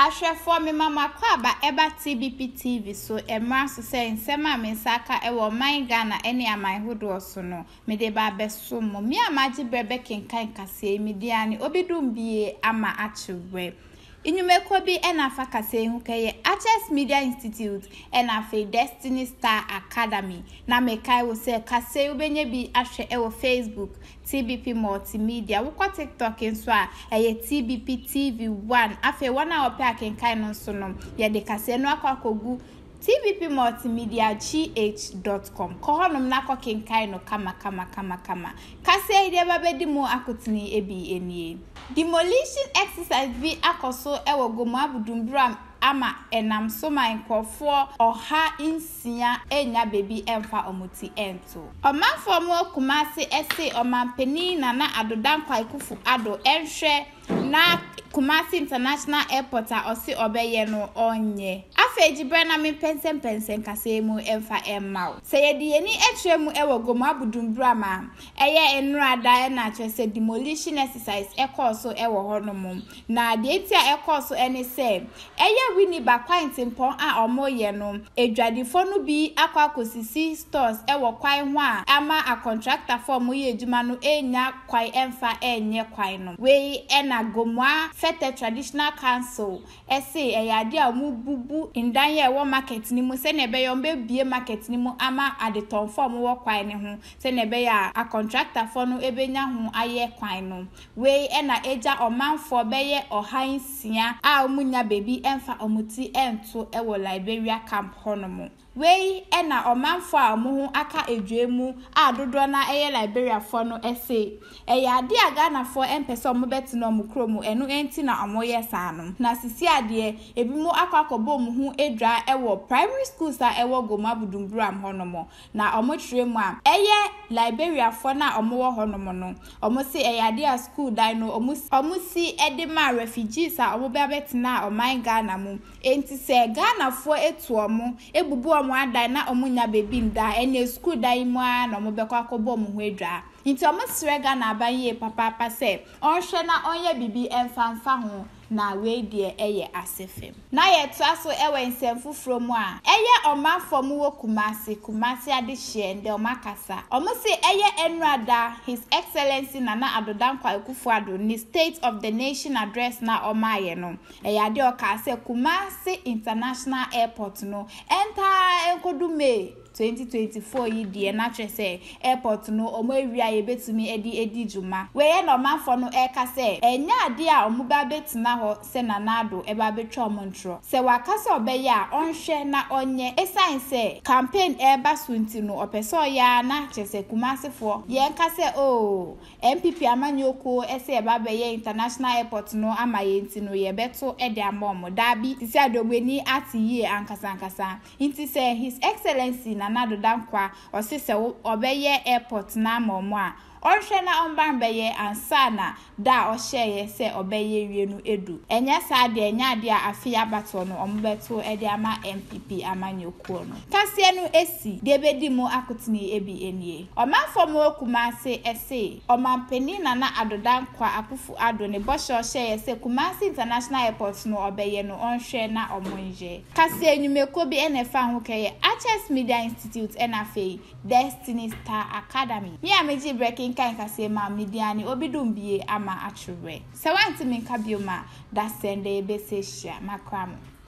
Ahwefo me mama kwaba eba TBP TV so emra so say nsema me saka ewo man Ghana ene aman hodo so no me de ba beso mo me amaji brebe kenkan kase mediani obidum bie ama achewe Inyumeko bi enafa kase hu keye HS Media Institute enafe Destiny Star Academy na mekai wo se kase ubenye bi ahwe ewo Facebook TBP Multimedia wo TikTok nso a eye TBP TV1 afe wana ope akenkan no nso no ye de kase no akwakogu TBP Multimedia gh.com kohonum na kokenkai no kama kase ide babedi mu akotini ebi enie demolition exercise bi akoso ewo Gomoa Budumburam ama enam so man nkofo oha insia enya baby emfa omuti ento omanfo mo Kumasi ese omanpeni na adodan kwa ikufu ado enhwe na Kumasi International Airport a osi obeye no onye afeji brana me pensen kase mu emfa emma se yedi eni etremu ewo Gomoa Budumburam a eye enrada na twese demolition exercise ekoso ewo honomum na de etia ekoso ene se eye wini bakwa ntimpon a omoye no edwadifo no bi akwakosisi stores ewo kwan ho a ama a contractor form ye edwuma no enya kwan emfa enye kwan no we ena Gomoa Fete Traditional Council ese eyade a mu bubu ndan ye wo market ni mu se na ebe yombe bie market ni mu ama adeton form wo kwan ne ho se na ebe ya a contractor for no ebenya ho aye kwan no we ena eja omanfo beye ohansia a omunya baby emfa omuti ento ewo Liberia camp honomo we ena omanfo a omo aka edwemu a dodo na eye Liberia for no ese eyade aga na for empese omo beti no omukromu enu enti na omoye saa no na sisi ade ebimu akwakobo omo edra ewo primary schools a ewo Gomoa Budumburam honomo na omo tremu a eye Liberia for na omo wo honomo no omo se eyade a school dan no omo si edema refugees a omo beti na oman Ghana mu enti se Ghana for etu omo ebubu omo adan na omo nya baby nda ene school dan mu a na omo bekwa akobo omo ho edra nti omo srega na abanye papa se onhwe na onye bibi emfa ho na we de eye asefem na ye twaso ewe nsemfufuro mu a eye omanfo mu wo Kumasi adehye nde omakasa omo se eye enrada His Excellency Nana Adodan Kwaikufu Ado ni State of the Nation address na omaye no eye ade okase Kumasi International Airport no enta enkodume 2024 yi die na twese airport no omo ewia ye betumi edi juma we no manfo no eka se enya ade a omo ba betina ho se nanado e ba betwa omo ntro se wakasa obeye a onhwe na onye esan se campaign e ba sunti no opeso ya na twese Kumasifo ye nka se MPP amanyoko ese e ba beye international airport no amaye nti no ye beto e de amomo dabi tisi adobeni atiye ankasa nti se His Excellency Nana Adodan Kwa osise obeye airport na amomo a onhwe na omban beye ansana da ohye se obeye wienu edu enya saade enya ade a afia bato no ombeto ede ama MPP amanyoko no kase no esi debedi mu akotini ebi enie omanfo mu Kumasi ese omanpeni Nana Adodan Kwa Akufu Ado ne bosho ohye se Kumasi International Airport no obeye no onhwe na omonje kase enyumeko bi enefa ho keye HS Media Institute enafe Destiny Star Academy mi ameji breaking kan kase ma mediani obidum bie ama atwewe se wanti minka bioma da sende besehia makramo